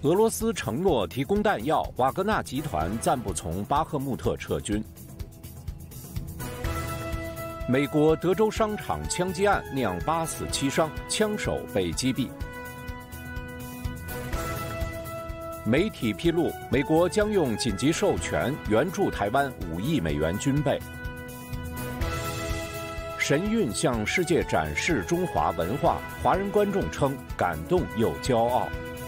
俄罗斯承诺提供弹药，瓦格纳集团暂不从巴赫穆特撤军。美国德州商场枪击案酿8死7伤，枪手被击毙。媒体披露，美国将用紧急授权援助台湾5亿美元军备。神韵向世界展示中华文化，华人观众称感动又骄傲。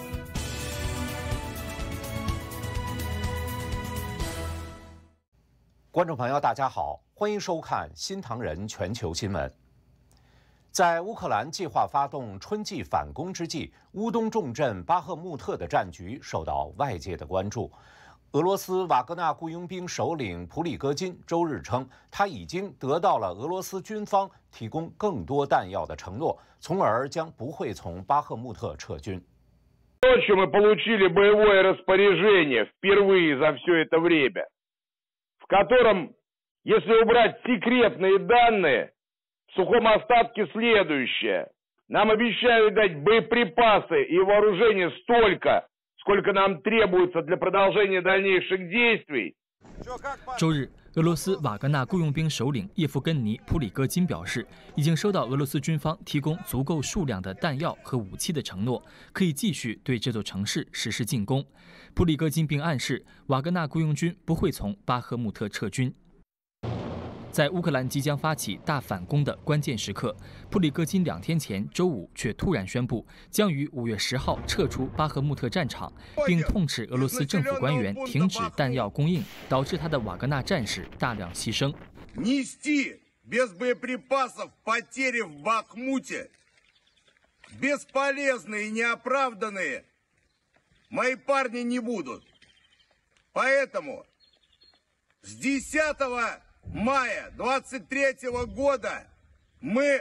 观众朋友，大家好，欢迎收看新唐人全球新闻。在乌克兰计划发动春季反攻之际，乌东重镇巴赫穆特的战局受到外界的关注。俄罗斯瓦格纳雇佣兵首领普里戈金周日称，他已经得到了俄罗斯军方提供更多弹药的承诺，从而将不会从巴赫穆特撤军。 Ночью мы получили боевое распоряжение впервые за все это время, в котором, если убрать секретные данные, в сухом остатке следующее. Нам обещают дать боеприпасы и вооружение столько, сколько нам требуется для продолжения дальнейших действий. 周日，俄罗斯瓦格纳雇佣兵首领叶夫根尼·普里戈金表示，已经收到俄罗斯军方提供足够数量的弹药和武器的承诺，可以继续对这座城市实施进攻。普里戈金并暗示，瓦格纳雇佣军不会从巴赫穆特撤军。在乌克兰即将发起大反攻的关键时刻，普里戈金2天前周五却突然宣布，将于5月10号撤出巴赫穆特战场，并痛斥俄罗斯政府官员停止弹药供应，导致他的瓦格纳战士大量牺牲。 Нести без боеприпасов потери в Бахмуте бесполезные и неоправданные мои парни не будут. Поэтому с 10 мая 23 года мы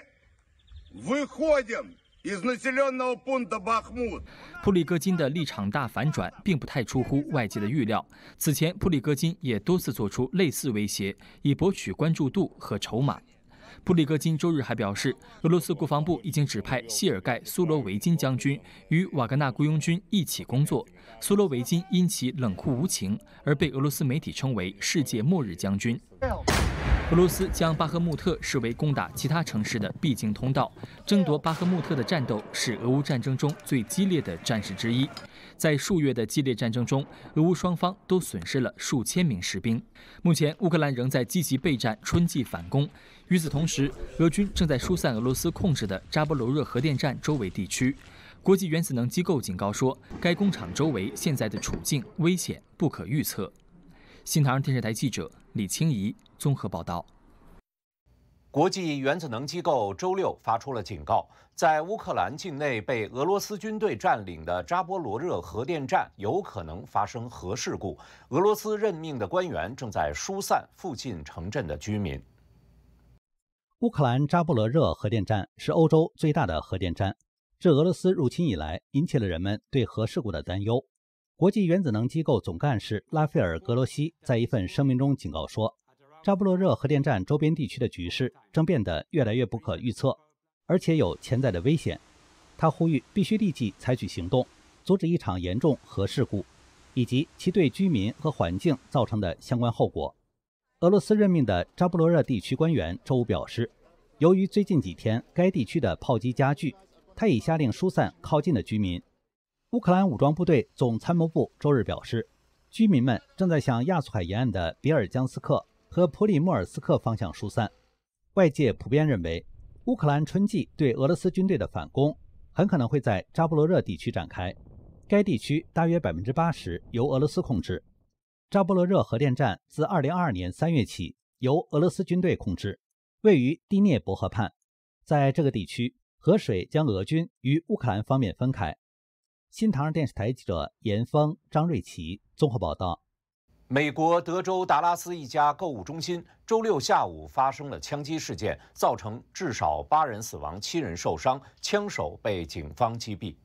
выходим из населенного пункта Бахмут。 普里戈金的立场大反转，并不太出乎外界的预料。此前，普里戈金也多次做出类似威胁，以博取关注度和筹码。普里戈金周日还表示，俄罗斯国防部已经指派谢尔盖·苏罗维金将军与瓦格纳雇佣军一起工作。苏罗维金因其冷酷无情而被俄罗斯媒体称为“世界末日将军”。俄罗斯将巴赫穆特视为攻打其他城市的必经通道，争夺巴赫穆特的战斗是俄乌战争中最激烈的战事之一。在数月的激烈战争中，俄乌双方都损失了数千名士兵。目前，乌克兰仍在积极备战春季反攻。与此同时，俄军正在疏散俄罗斯控制的扎波罗热核电站周围地区。国际原子能机构警告说，该工厂周围现在的处境危险不可预测。新唐人电视台记者李清怡综合报道。 国际原子能机构周六发出了警告，在乌克兰境内被俄罗斯军队占领的扎波罗热核电站有可能发生核事故。俄罗斯任命的官员正在疏散附近城镇的居民。 乌克兰扎波罗热核电站是欧洲最大的核电站，自俄罗斯入侵以来，引起了人们对核事故的担忧。国际原子能机构总干事拉斐尔·格罗西在一份声明中警告说，扎波罗热核电站周边地区的局势正变得越来越不可预测，而且有潜在的危险。他呼吁必须立即采取行动，阻止一场严重核事故，以及其对居民和环境造成的相关后果。俄罗斯任命的扎波罗热地区官员周五表示，由于最近几天该地区的炮击加剧，他已下令疏散靠近的居民。乌克兰武装部队总参谋部周日表示，居民们正在向亚速海沿岸的别尔江斯克和普里莫尔斯克方向疏散。外界普遍认为，乌克兰春季对俄罗斯军队的反攻很可能会在扎波罗热地区展开。该地区大约80%由俄罗斯控制。扎波罗热核电站自2022年3月起由俄罗斯军队控制，位于第聂伯河畔。在这个地区，河水将俄军与乌克兰方面分开。新唐人电视台记者严峰、张瑞琪综合报道。 美国德州达拉斯一家购物中心周六下午发生了枪击事件，造成至少8人死亡、7人受伤，枪手被警方击毙。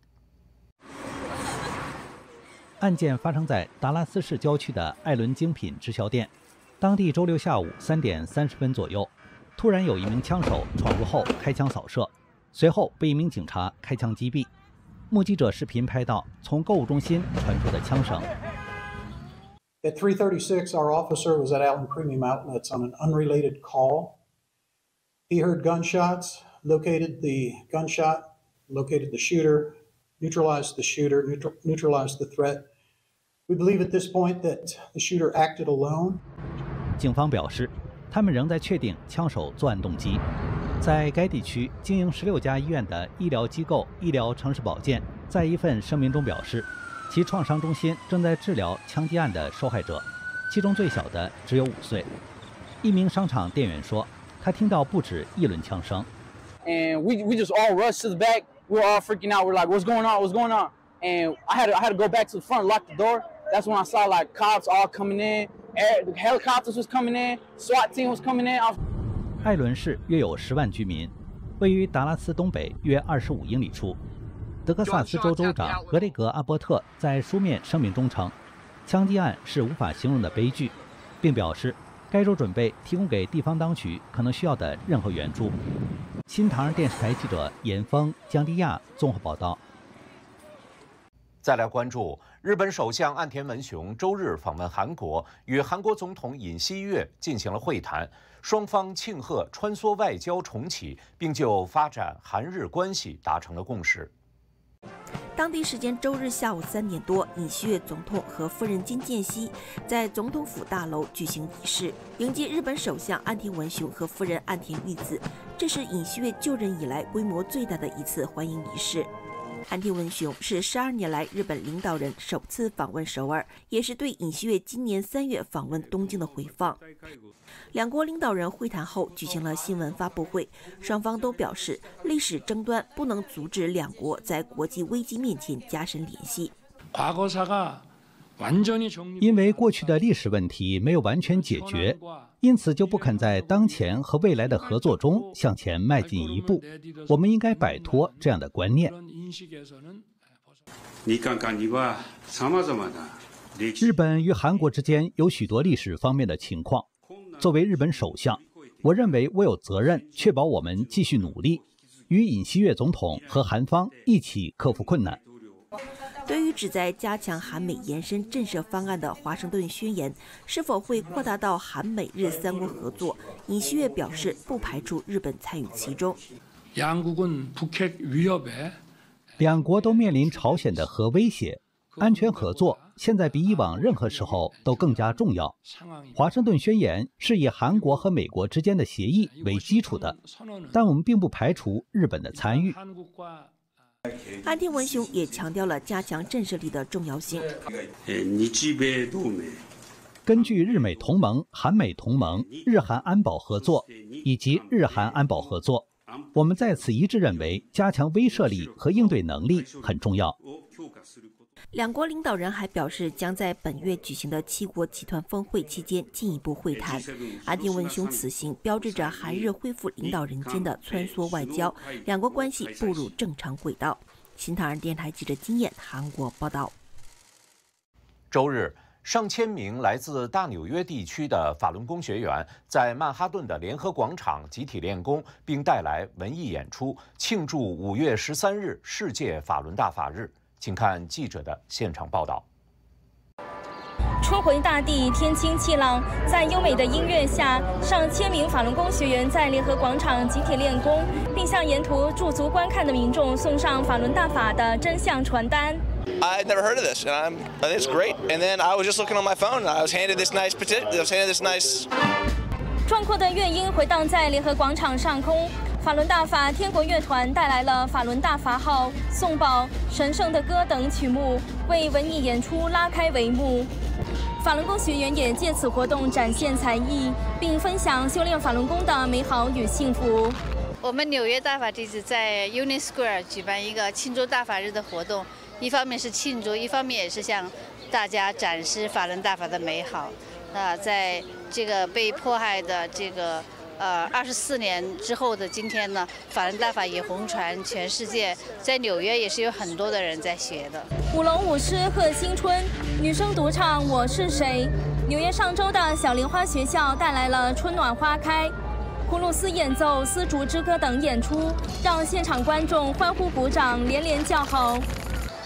案件发生在达拉斯市郊区的艾伦精品直销店。当地周六下午3点30分左右，突然有一名枪手闯入后开枪扫射，随后被一名警察开枪击毙。 目击者视频拍到从购物中心传出的枪声。 At 3:36, our officer was at Allen Premium Outlets on an unrelated call. He heard gunshots, located the gunshot, located the shooter, neutralized the shooter, neutralized the threat. We believe at this point that the shooter acted alone. 警方表示，他们仍在确定枪手作案动机。在该地区经营16家医院的医疗机构医疗城市保健在一份声明中表示，其创伤中心正在治疗枪击案的受害者，其中最小的只有5岁。一名商场店员说，他听到不止一轮枪声。 And we just all rushed to the back. We were all freaking out. We're like, "What's going on? What's going on?" And I had to go back to the front, lock the door. That's when I saw like cops all coming in. The helicopters was coming in. SWAT team was coming in. 艾伦市约有10万居民，位于达拉斯东北约25英里处。德克萨斯州州长格雷格·阿伯特在书面声明中称，枪击案是无法形容的悲剧，并表示该州准备提供给地方当局可能需要的任何援助。新唐人电视台记者严峰、江迪亚综合报道。 再来关注日本首相岸田文雄周日访问韩国，与韩国总统尹锡悦进行了会谈，双方庆贺穿梭外交重启，并就发展韩日关系达成了共识。 当地时间周日下午3点多，尹锡悦总统和夫人金建熙在总统府大楼举行仪式，迎接日本首相岸田文雄和夫人岸田裕子。这是尹锡悦就任以来规模最大的一次欢迎仪式。岸田文雄是12年来日本领导人首次访问首尔，也是对尹锡悦今年3月访问东京的回放。两国领导人会谈后举行了新闻发布会，双方都表示历史争端不能阻止两国在国际危机面前加深联系。 因为过去的历史问题没有完全解决，因此就不肯在当前和未来的合作中向前迈进一步。我们应该摆脱这样的观念。日本与韩国之间有许多历史方面的情况。作为日本首相，我认为我有责任确保我们继续努力，与尹锡悦总统和韩方一起克服困难。 对于旨在加强韩美延伸震慑方案的华盛顿宣言是否会扩大到韩美日3国合作，尹锡悦表示不排除日本参与其中。 两国都面临朝鲜的核威胁，安全合作现在比以往任何时候都更加重要。华盛顿宣言是以韩国和美国之间的协议为基础的，但我们并不排除日本的参与。 岸田文雄也强调了加强震慑力的重要性。 根据日美同盟、韩美同盟、日韩安保合作以及日韩安保合作，我们在此一致认为加强威慑力和应对能力很重要。 两国领导人还表示，将在本月举行的7国集团峰会期间进一步会谈。岸田文雄此行标志着韩日恢复领导人间的穿梭外交，两国关系步入正常轨道。新唐人电台记者金燕韩国报道。 周日，上千名来自大纽约地区的法轮功学员在曼哈顿的联合广场集体练功，并带来文艺演出，庆祝5月13日世界法轮大法日。请看记者的现场报道。 春回大地，天清气朗，在优美的音乐下，上千名法轮功学员在联合广场集体练功，并向沿途驻足观看的民众送上法轮大法的真相传单。 I'd never heard of this, and I think it's great. And then I was just looking on my phone, and I was handed this nice petition. I was handed this nice. 壮阔的乐音回荡在联合广场上空。法轮大法天国乐团带来了法轮大法号、颂宝、神圣的歌等曲目，为文艺演出拉开帷幕。法轮功学员也借此活动展现才艺，并分享修炼法轮功的美好与幸福。 我们纽约大法弟子在 Union Square 举办一个庆祝大法日的活动，一方面是庆祝，一方面也是向大家展示法轮大法的美好。在这个被迫害的这个24年之后的今天呢，法轮大法也红传全世界，在纽约也是有很多的人在学的。 舞龙舞狮贺新春，女生独唱《我是谁》。纽约上周的小莲花学校带来了春暖花开，葫芦丝演奏、丝竹之歌等演出，让现场观众欢呼鼓掌，连连叫好。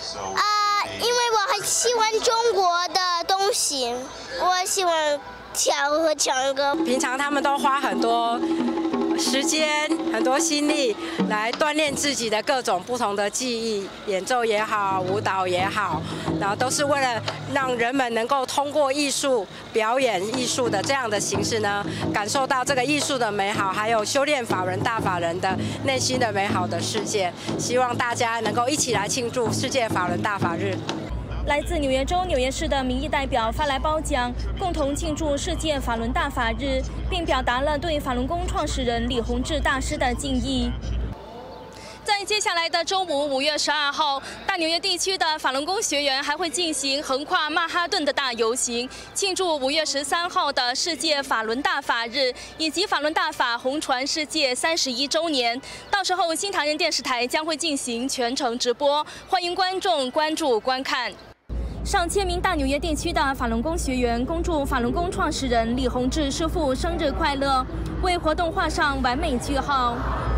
因为我很喜欢中国的东西，我喜欢跳和唱歌。 平常他们都花很多时间、很多心力来锻炼自己的各种不同的技艺，演奏也好，舞蹈也好，然后都是为了让人们能够通过艺术、表演艺术的这样的形式呢，感受到这个艺术的美好，还有修炼法轮大法人的内心的美好的世界。希望大家能够一起来庆祝世界法轮大法日。 来自纽约州纽约市的民意代表发来褒奖，共同庆祝世界法轮大法日，并表达了对法轮功创始人李洪志大师的敬意。在接下来的周五5月12号，大纽约地区的法轮功学员还会进行横跨曼哈顿的大游行，庆祝5月13号的世界法轮大法日以及法轮大法红传世界31周年。到时候，新唐人电视台将会进行全程直播，欢迎观众关注观看。上千名大纽约地区的法轮功学员恭祝法轮功创始人李洪志师傅生日快乐，为活动画上完美句号。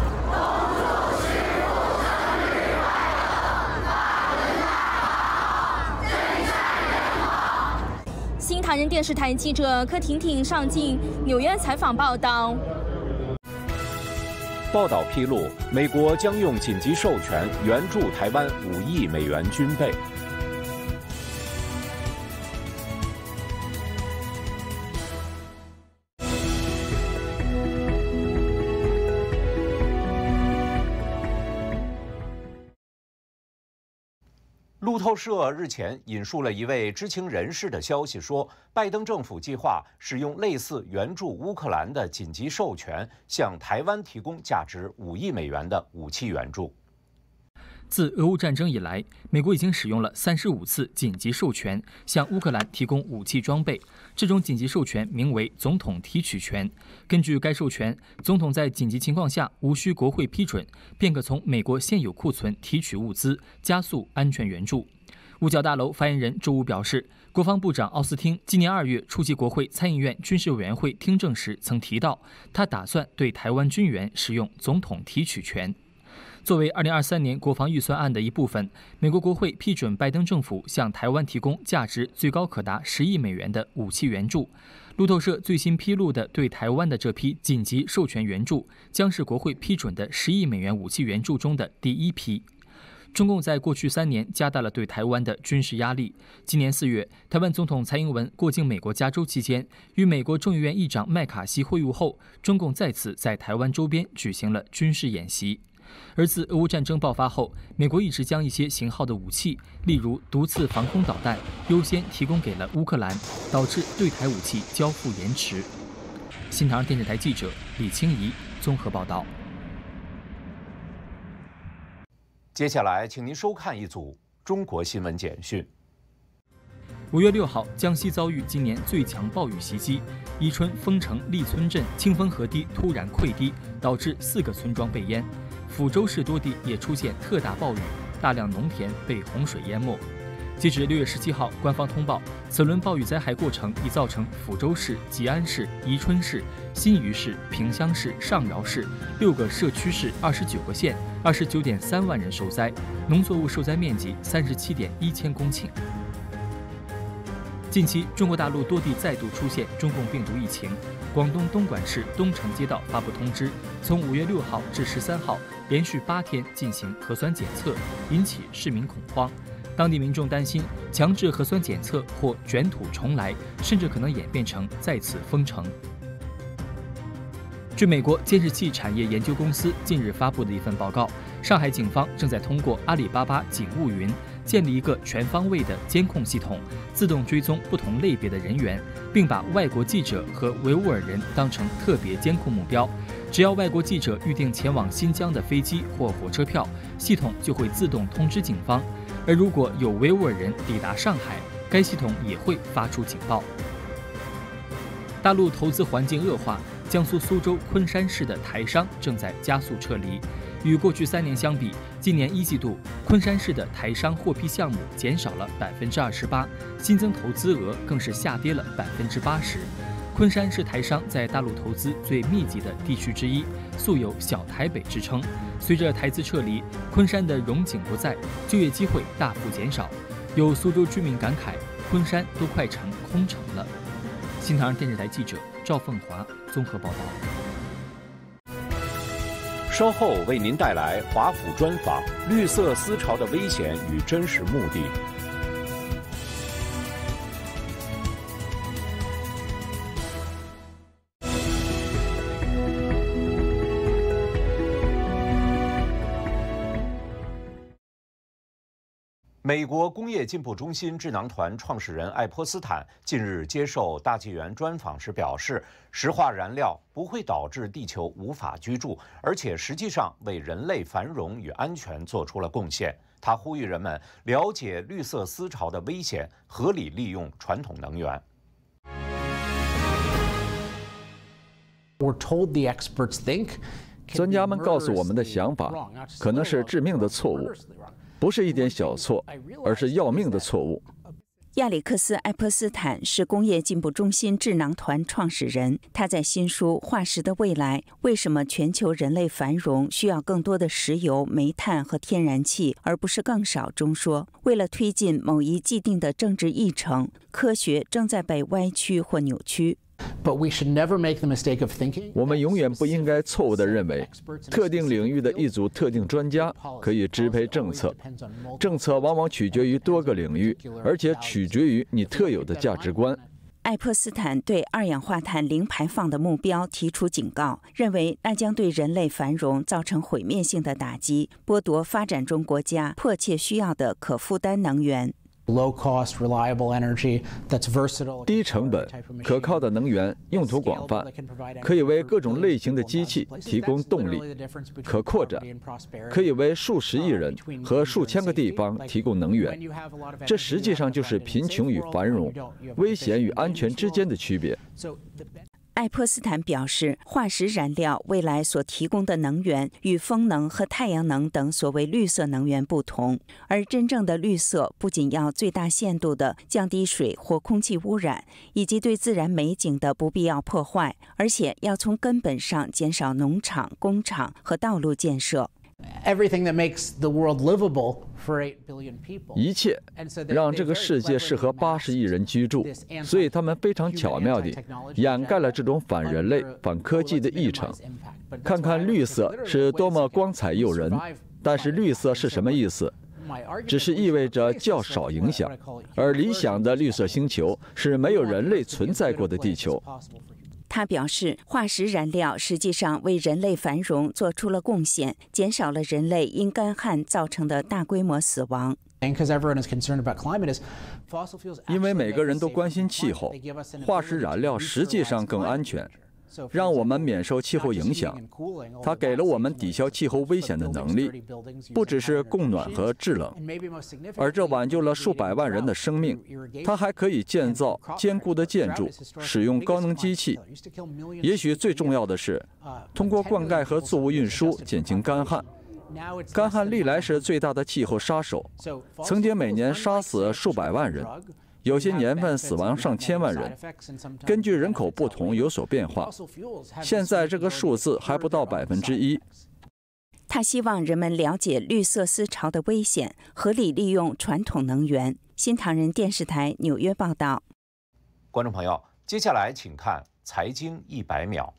新唐人电视台记者柯婷婷上镜纽约采访报道。 报道披露，美国将用紧急授权援助台湾5亿美元军备。路透社日前引述了一位知情人士的消息说，拜登政府计划使用类似援助乌克兰的紧急授权，向台湾提供价值5亿美元的武器援助。 自俄乌战争以来，美国已经使用了35次紧急授权，向乌克兰提供武器装备。这种紧急授权名为总统提取权。根据该授权，总统在紧急情况下无需国会批准，便可从美国现有库存提取物资，加速安全援助。五角大楼发言人周五表示，国防部长奥斯汀今年2月出席国会参议院军事委员会听证时曾提到，他打算对台湾军援使用总统提取权。作为2023年国防预算案的一部分，美国国会批准拜登政府向台湾提供价值最高可达10亿美元的武器援助。路透社最新披露的对台湾的这批紧急授权援助，将是国会批准的10亿美元武器援助中的第一批。中共在过去3年加大了对台湾的军事压力。今年4月，台湾总统蔡英文过境美国加州期间，与美国众议院议长麦卡锡会晤后，中共再次在台湾周边举行了军事演习。而自俄乌战争爆发后，美国一直将一些型号的武器，例如毒刺防空导弹，优先提供给了乌克兰，导致对台武器交付延迟。新唐人电视台记者李清怡综合报道。 接下来，请您收看一组中国新闻简讯。 5月6号，江西遭遇今年最强暴雨袭击，宜春丰城立村镇清丰河堤突然溃堤，导致4个村庄被淹。抚州市多地也出现特大暴雨，大量农田被洪水淹没。截至6月17号，官方通报，此轮暴雨灾害过程已造成抚州市、吉安市、宜春市、新余市、萍乡市、上饶市6个社区市29个县29.3万人受灾，农作物受灾面积37.1千公顷。近期，中国大陆多地再度出现中共病毒疫情。广东东莞市东城街道发布通知，从5月6号至13号，连续8天进行核酸检测，引起市民恐慌。当地民众担心强制核酸检测或卷土重来，甚至可能演变成再次封城。据美国监视器产业研究公司近日发布的一份报告，上海警方正在通过阿里巴巴警务云建立一个全方位的监控系统，自动追踪不同类别的人员，并把外国记者和维吾尔人当成特别监控目标。只要外国记者预定前往新疆的飞机或火车票，系统就会自动通知警方；而如果有维吾尔人抵达上海，该系统也会发出警报。大陆投资环境恶化，江苏苏州昆山市的台商正在加速撤离。与过去3年相比，今年1季度，昆山市的台商获批项目减少了28%，新增投资额更是下跌了80%。 昆山是台商在大陆投资最密集的地区之一，素有“小台北”之称。随着台资撤离，昆山的荣景不在，就业机会大幅减少。有苏州居民感慨，昆山都快成空城了。新唐人电视台记者赵凤华综合报道。 稍后为您带来华府专访：绿色思潮的危险与真实目的。美国工业进步中心智囊团创始人爱泼斯坦近日接受大纪元专访时表示，石化燃料不会导致地球无法居住，而且实际上为人类繁荣与安全做出了贡献。他呼吁人们了解绿色思潮的危险，合理利用传统能源。 专家们告诉我们的想法可能是致命的错误。不是一点小错，而是要命的错误。 亚历克斯·爱泼斯坦是工业进步中心智囊团创始人。他在新书《化石的未来：为什么全球人类繁荣需要更多的石油、煤炭和天然气，而不是更少》中说，为了推进某一既定的政治议程，科学正在被歪曲或扭曲。 我们永远不应该错误地认为，特定领域的一组特定专家可以支配政策。政策往往取决于多个领域，而且取决于你特有的价值观。 爱泼斯坦对二氧化碳零排放的目标提出警告，认为那将对人类繁荣造成毁灭性的打击，剥夺发展中国家迫切需要的可负担能源。 低成本、可靠的能源用途广泛，可以为各种类型的机器提供动力，可扩展，可以为数十亿人和数千个地方提供能源。这实际上就是贫穷与繁荣、危险与安全之间的区别。 爱泼斯坦表示，化石燃料未来所提供的能源与风能和太阳能等所谓绿色能源不同，而真正的绿色不仅要最大限度地降低水或空气污染，以及对自然美景的不必要破坏，而且要从根本上减少农场、工厂和道路建设。 一切让这个世界适合80亿人居住，所以他们非常巧妙地掩盖了这种反人类、反科技的议程。看看绿色是多么光彩诱人，但是绿色是什么意思？只是意味着较少影响，而理想的绿色星球是没有人类存在过的地球。 他表示，化石燃料实际上为人类繁荣做出了贡献，减少了人类因干旱造成的大规模死亡。 因为每个人都关心气候，化石燃料实际上更安全，让我们免受气候影响。它给了我们抵消气候危险的能力，不只是供暖和制冷，而这挽救了数百万人的生命。它还可以建造坚固的建筑，使用高能机器。也许最重要的是，通过灌溉和作物运输减轻干旱。干旱历来是最大的气候杀手，曾经每年杀死数百万人。有些年份死亡上千万人，根据人口不同有所变化。现在这个数字还不到1%。 他希望人们了解绿色思潮的危险，合理利用传统能源。新唐人电视台纽约报道。 观众朋友，接下来请看财经100秒。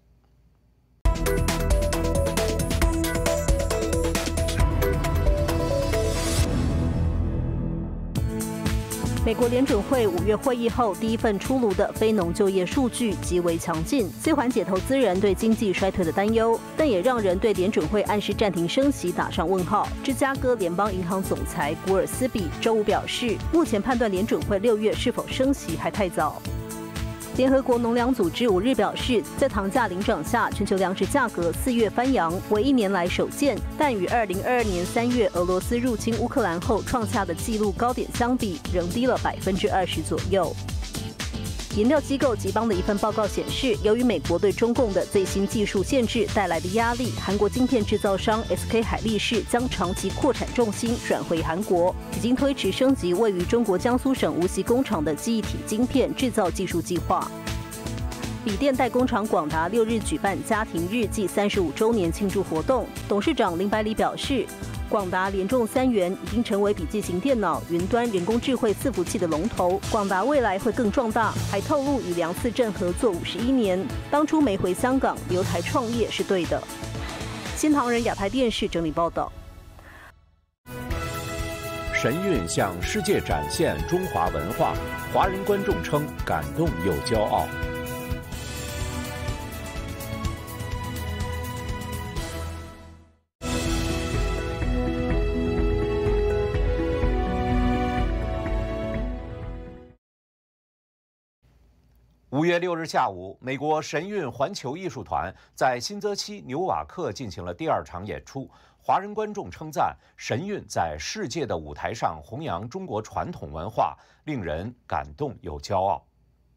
美国联准会5月会议后第一份出炉的非农就业数据极为强劲，虽缓解投资人对经济衰退的担忧，但也让人对联准会按时暂停升息打上问号。芝加哥联邦银行总裁古尔斯比周五表示，目前判断联准会6月是否升息还太早。联合国农粮组织5日表示，在糖价领涨下，全球粮食价格4月翻扬，为1年来首见，但与2022年3月俄罗斯入侵乌克兰后创下的纪录高点相比，仍低了20%左右。研调机构集邦的一份报告显示，由于美国对中共的最新技术限制带来的压力，韩国晶片制造商 SK 海力士将长期扩产重心转回韩国，已经推迟升级位于中国江苏省无锡工厂的记忆体晶片制造技术计划。 笔电代工厂广达6日举办家庭日暨35周年庆祝活动，董事长林百里表示，广达连中3元，已经成为笔记型电脑、云端人工智慧伺服器的龙头。广达未来会更壮大，还透露与梁思正合作51年，当初没回香港留台创业是对的。新唐人亚太电视整理报道。 神韵向世界展现中华文化，华人观众称感动又骄傲。5月6日下午，美国神韵环球艺术团在新泽西纽瓦克进行了第2场演出。华人观众称赞神韵在世界的舞台上弘扬中国传统文化，令人感动又骄傲。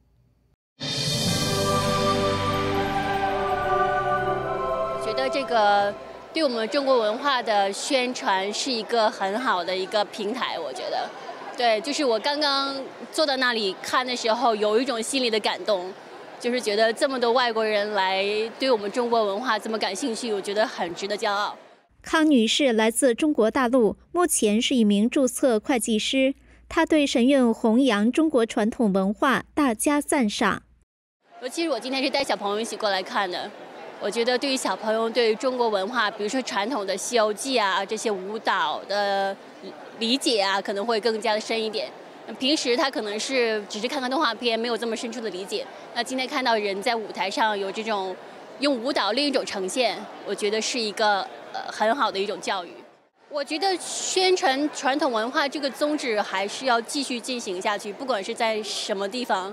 我觉得这个对我们中国文化的宣传是一个很好的一个平台，我觉得。对，就是我刚刚坐到那里看的时候，有一种心里的感动，就是觉得这么多外国人来对我们中国文化这么感兴趣，我觉得很值得骄傲。 康女士来自中国大陆，目前是一名注册会计师。她对神韵弘扬中国传统文化大加赞赏。 尤其是我今天是带小朋友一起过来看的，我觉得对于小朋友对于中国文化，比如说传统的《西游记》啊，这些舞蹈的理解啊，可能会更加的深一点。平时他可能是只是看看动画片，没有这么深处的理解。那今天看到人在舞台上有这种用舞蹈另一种呈现，我觉得是一个很好的一种教育。我觉得宣传传统文化这个宗旨还是要继续进行下去，不管是在什么地方，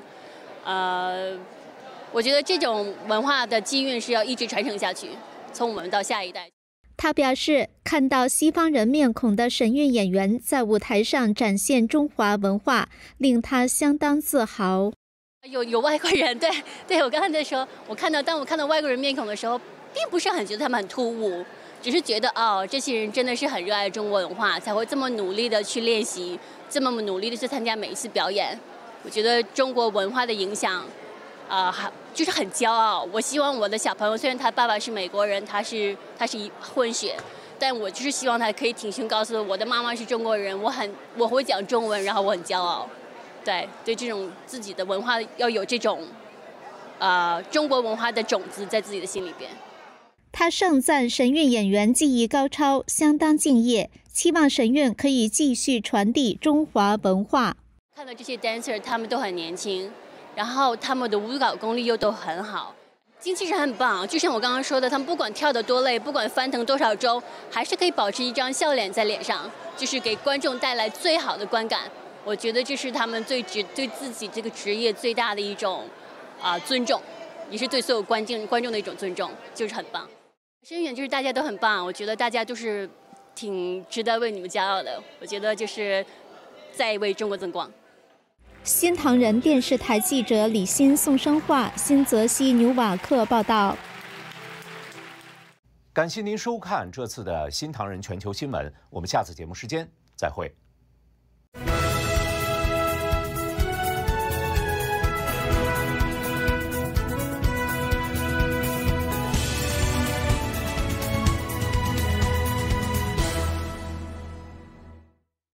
我觉得这种文化的机运是要一直传承下去，从我们到下一代。 他表示，看到西方人面孔的神韵演员在舞台上展现中华文化，令他相当自豪。 有外国人，对，我刚才在说，当我看到外国人面孔的时候，并不是很觉得他们很突兀，只是觉得这些人真的是很热爱中国文化，才会这么努力的去练习，这么努力的去参加每一次表演。我觉得中国文化的影响，就是很骄傲。我希望我的小朋友，虽然他爸爸是美国人，他是混血，但我就是希望他可以挺胸告诉我的妈妈是中国人，我会讲中文，然后我很骄傲。对这种自己的文化要有这种中国文化的种子在自己的心里边。 他盛赞神韵演员技艺高超，相当敬业，期望神韵可以继续传递中华文化。 看到这些 dancer， 他们都很年轻，然后他们的舞蹈功力又都很好，精气神很棒。就像我刚刚说的，他们不管跳得多累，不管翻腾多少周，还是可以保持一张笑脸在脸上，就是给观众带来最好的观感。我觉得这是他们对自己这个职业最大的一种尊重，也是对所有观众的一种尊重，就是很棒。深远就是大家都很棒，我觉得大家就是挺值得为你们骄傲的。我觉得就是在为中国增光。 新唐人电视台记者李欣、宋生化，新泽西纽瓦克报道。 感谢您收看这次的新唐人全球新闻，我们下次节目时间再会。